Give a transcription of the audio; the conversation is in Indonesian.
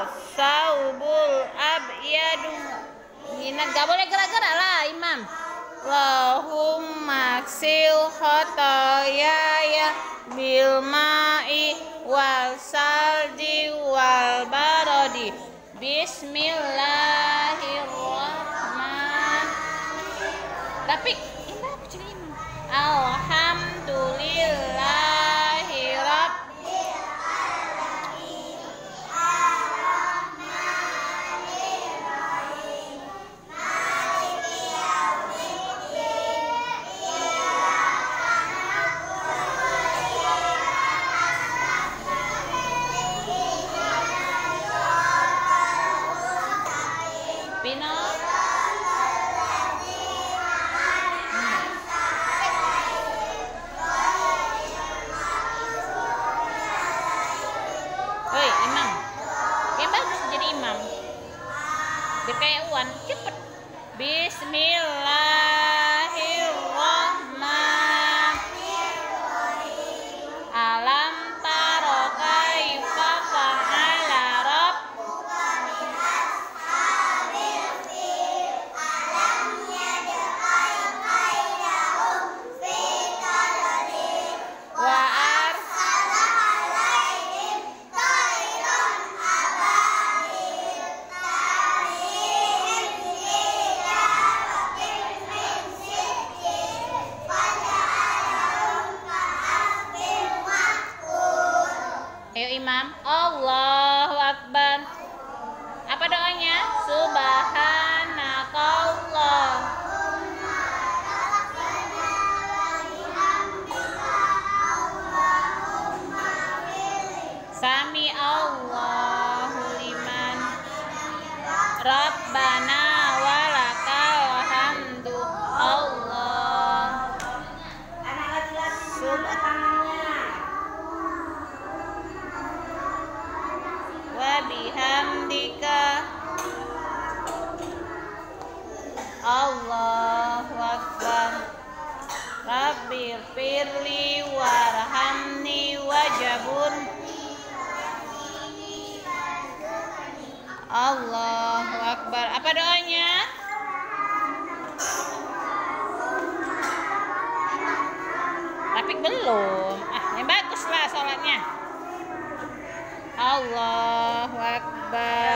saubul abyadu minan. Gak boleh gerak-gerak lah imam. Allahumma ksil khotoyaya bil ma'i wal salji wal barodi. Bismillahirrahmanirrahim. Tapi imam jadi imam. Alhamdulillahi rabbil alamin. Pino. Hei imam, yang bagus jadi imam. Biar kayak Wan, cepet. Bismillahirrahmanirrahim. Alam taro kaifa fa'ala rabbuka biashabil fil. Alam yaj'al kaidahum fi tadlil wa arsala alaihim tayran ababil tarihim ila rabbin min sijil faja'alahum ka'asfin ma'kul. Ayo imam, Allahu Akbar. Apa doanya? Subhanakallah. Sami Allahu liman. Rabbana walakal hamdu. Allah. Anak laki-laki sebelah tangannya. Wa bihamdika. Allahu Akbar. Rabbi firli warhamni wajabun. Allahu Akbar. Apa doanya? Tapi belum. Yang baguslah sholatnya. Allahu Akbar.